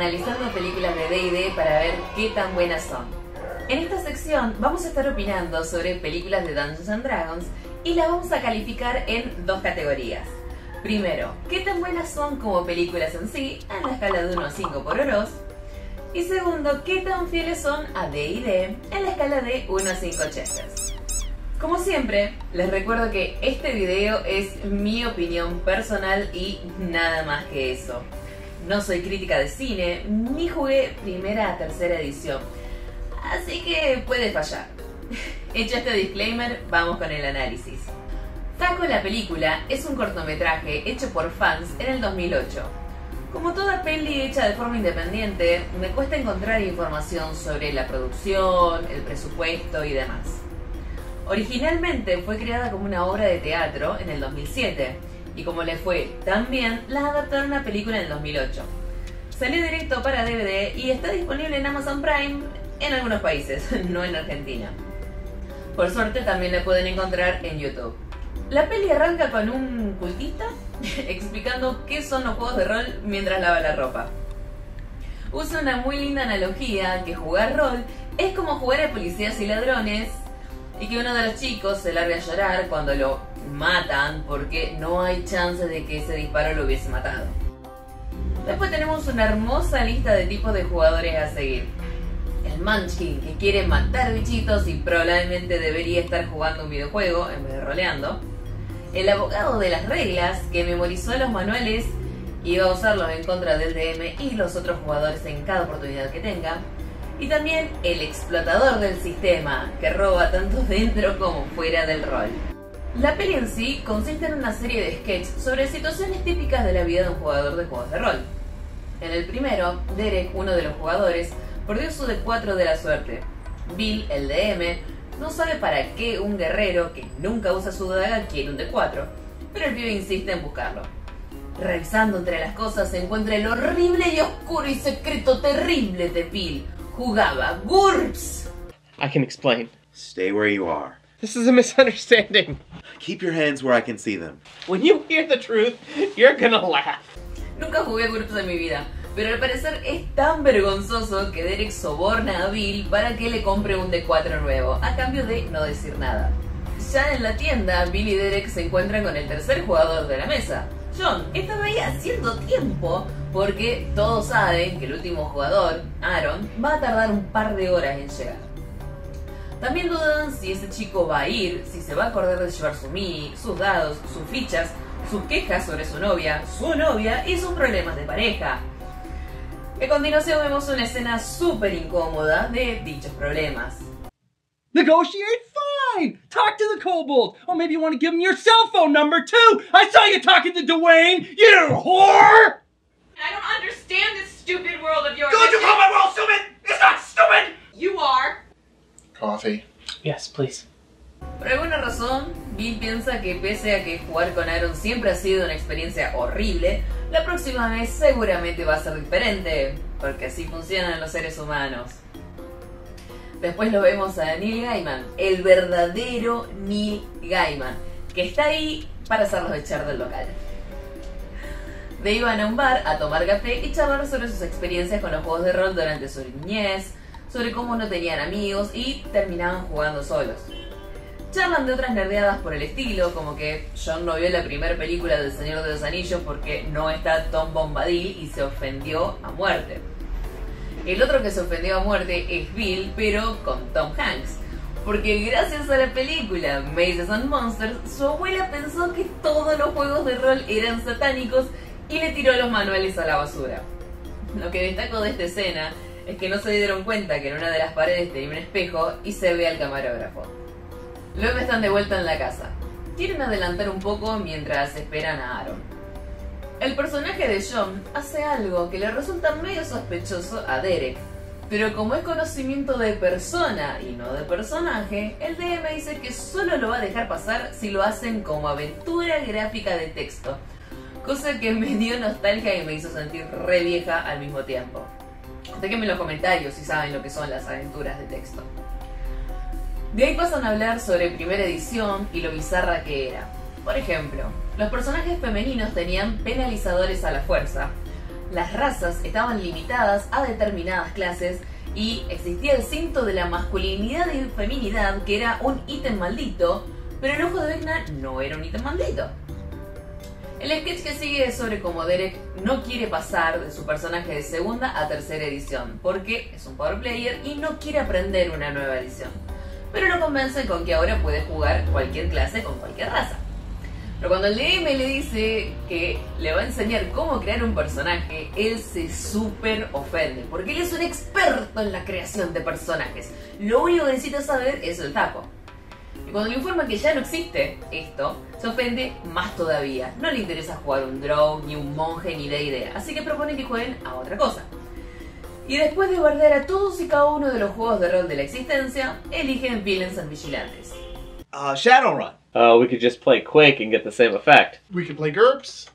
analizando películas de D&D para ver qué tan buenas son. En esta sección vamos a estar opinando sobre películas de Dungeons and Dragons y las vamos a calificar en dos categorías. Primero, qué tan buenas son como películas en sí, en la escala de 1 a 5 por Oroz. Y segundo, qué tan fieles son a D&D en la escala de 1 a 5 Chesters. Como siempre, les recuerdo que este video es mi opinión personal y nada más que eso. No soy crítica de cine, ni jugué primera a tercera edición, así que puede fallar. Hecho este disclaimer, vamos con el análisis. Taco la película es un cortometraje hecho por fans en el 2008. Como toda peli hecha de forma independiente, me cuesta encontrar información sobre la producción, el presupuesto y demás. Originalmente fue creada como una obra de teatro en el 2007, y como le fue tan bien, la adaptaron a película en el 2008. Salió directo para DVD y está disponible en Amazon Prime en algunos países, no en Argentina. Por suerte también la pueden encontrar en YouTube. La peli arranca con un cultista explicando qué son los juegos de rol mientras lava la ropa. Usa una muy linda analogía que jugar rol es como jugar a policías y ladrones y que uno de los chicos se larga a llorar cuando lo matan porque no hay chance de que ese disparo lo hubiese matado. Después tenemos una hermosa lista de tipos de jugadores a seguir. El Munchkin, que quiere matar bichitos y probablemente debería estar jugando un videojuego en vez de roleando. El abogado de las reglas, que memorizó los manuales y va a usarlos en contra del DM y los otros jugadores en cada oportunidad que tenga. Y también el explotador del sistema, que roba tanto dentro como fuera del rol. La peli en sí consiste en una serie de sketches sobre situaciones típicas de la vida de un jugador de juegos de rol. En el primero, Derek, uno de los jugadores, perdió su D4 de la suerte. Bill, el DM, no sabe para qué un guerrero que nunca usa su daga quiere un D4, pero el pibe insiste en buscarlo. Revisando entre las cosas se encuentra el horrible y oscuro y secreto terrible de Bill. Jugaba GURPS. I can explain. Stay where you are. This is a misunderstanding. Keep your hands where I can see them. When you hear the truth, you're gonna laugh. Nunca jugué GURPS en mi vida, pero al parecer es tan vergonzoso que Derek soborna a Bill para que le compre un D4 nuevo, a cambio de no decir nada. Ya en la tienda, Bill y Derek se encuentran con el tercer jugador de la mesa, John, que estaba ahí haciendo tiempo porque todos saben que el último jugador, Aaron, va a tardar un par de horas en llegar. También dudan si ese chico va a ir, si se va a acordar de llevar su mini, sus dados, sus fichas, sus quejas sobre su novia y sus problemas de pareja. A continuación vemos una escena súper incómoda de dichos problemas. Negotiate? Fine! Talk to the kobold! Or maybe you want to give him your cell phone number too! I saw you talking to Dwayne, you whore! I don't understand this stupid world of yours. Don't you call my world stupid! It's not stupid! You are. Coffee. Yes, please. Por alguna razón, Bill piensa que pese a que jugar con Aaron siempre ha sido una experiencia horrible, la próxima vez seguramente va a ser diferente, porque así funcionan los seres humanos. Después lo vemos a Neil Gaiman, el verdadero Neil Gaiman, que está ahí para hacerlos echar del local. De iban a un bar a tomar café y charlar sobre sus experiencias con los juegos de rol durante su niñez, sobre cómo no tenían amigos y terminaban jugando solos. Charlan de otras nerdeadas por el estilo, como que John no vio la primera película del Señor de los Anillos porque no está Tom Bombadil y se ofendió a muerte. El otro que se ofendió a muerte es Bill, pero con Tom Hanks, porque gracias a la película Mazes and Monsters, su abuela pensó que todos los juegos de rol eran satánicos y le tiró los manuales a la basura. Lo que destaco de esta escena es que no se dieron cuenta que en una de las paredes tenía un espejo y se ve al camarógrafo. Luego están de vuelta en la casa. Quieren adelantar un poco mientras esperan a Aaron. El personaje de John hace algo que le resulta medio sospechoso a Derek, pero como es conocimiento de persona y no de personaje, el DM dice que solo lo va a dejar pasar si lo hacen como aventura gráfica de texto, cosa que me dio nostalgia y me hizo sentir re vieja al mismo tiempo. Déjenme en los comentarios si saben lo que son las aventuras de texto. De ahí pasan a hablar sobre primera edición y lo bizarra que era. Por ejemplo, los personajes femeninos tenían penalizadores a la fuerza, las razas estaban limitadas a determinadas clases y existía el cinto de la masculinidad y feminidad, que era un ítem maldito, pero el ojo de Vecna no era un ítem maldito. El sketch que sigue es sobre cómo Derek no quiere pasar de su personaje de segunda a tercera edición, porque es un power player y no quiere aprender una nueva edición. Pero lo convence con que ahora puede jugar cualquier clase con cualquier raza. Pero cuando el DM le dice que le va a enseñar cómo crear un personaje, él se súper ofende, porque él es un experto en la creación de personajes. Lo único que necesita saber es el taco. Y cuando le informa que ya no existe esto, se ofende más todavía. No le interesa jugar un Drow, ni un monje, ni D&D, así que propone que jueguen a otra cosa. Y después de bardear a todos y cada uno de los juegos de rol de la existencia, eligen Villains and Vigilantes. Shadowrun. We could just play Quake and get the same effect. We could play GURPS.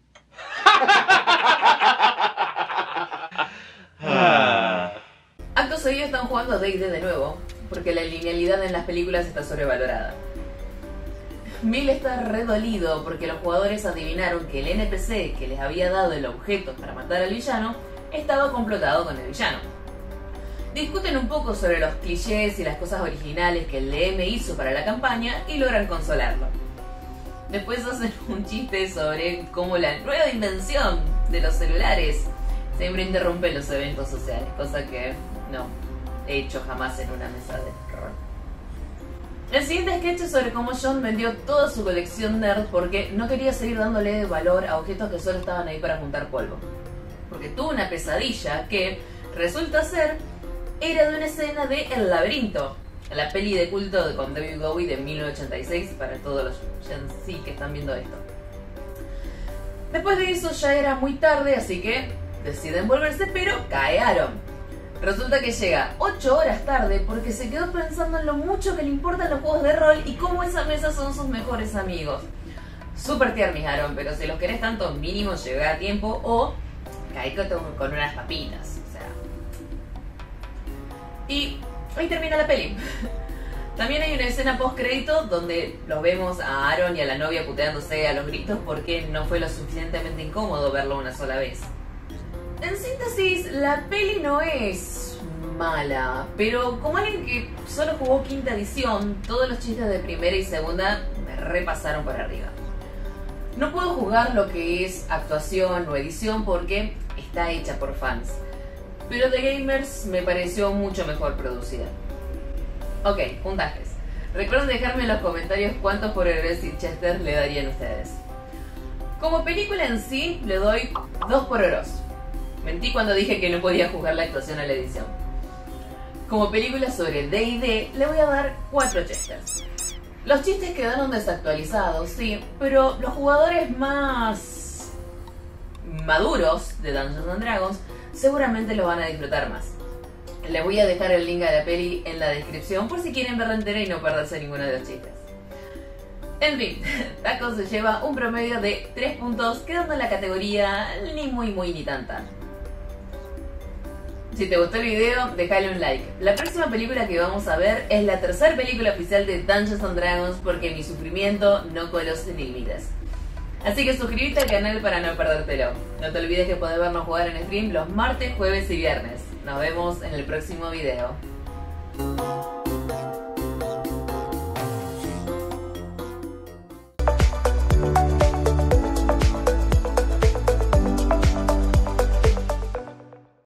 Acto seguido están jugando a D&D de nuevo, porque la linealidad en las películas está sobrevalorada. Bill está redolido porque los jugadores adivinaron que el NPC que les había dado el objeto para matar al villano estaba complotado con el villano. Discuten un poco sobre los clichés y las cosas originales que el DM hizo para la campaña y logran consolarlo. Después hacen un chiste sobre cómo la nueva invención de los celulares siempre interrumpe los eventos sociales, cosa que no he hecho jamás en una mesa de rol. El siguiente sketch es sobre cómo John vendió toda su colección nerd porque no quería seguir dándole valor a objetos que solo estaban ahí para juntar polvo. Porque tuvo una pesadilla que resulta ser era de una escena de El Laberinto, la peli de culto con David Bowie de 1986 para todos los Gen Z que están viendo esto. Después de eso ya era muy tarde, así que deciden volverse, pero cae Aaron. Resulta que llega 8 horas tarde porque se quedó pensando en lo mucho que le importan los juegos de rol y cómo esa mesa son sus mejores amigos. Super tiernis, Aaron, pero si los querés tanto, mínimo llega a tiempo o cae con unas papitas. O sea. Y ahí termina la peli. También hay una escena post crédito donde los vemos a Aaron y a la novia puteándose a los gritos porque no fue lo suficientemente incómodo verlo una sola vez. En síntesis, la peli no es mala, pero como alguien que solo jugó quinta edición, todos los chistes de primera y segunda me repasaron por arriba. No puedo juzgar lo que es actuación o edición porque está hecha por fans, pero The Gamers me pareció mucho mejor producida. Ok, puntajes. Recuerden dejarme en los comentarios cuántos por y Chester le darían ustedes. Como película en sí, le doy 2 por oros. Mentí cuando dije que no podía juzgar la actuación a la edición. Como película sobre D&D, le voy a dar 4 Chesters. Los chistes quedaron desactualizados, sí, pero los jugadores más maduros de Dungeons and Dragons seguramente lo van a disfrutar más. Les voy a dejar el link a la peli en la descripción por si quieren verla entera y no perderse ninguno de los chistes. En fin, Taco se lleva un promedio de 3 puntos, quedando en la categoría ni muy ni tanta. Si te gustó el video, déjale un like. La próxima película que vamos a ver es la tercera película oficial de Dungeons and Dragons porque mi sufrimiento no conoce límites. Así que suscríbete al canal para no perdértelo. No te olvides que podés vernos jugar en stream los martes, jueves y viernes. Nos vemos en el próximo video.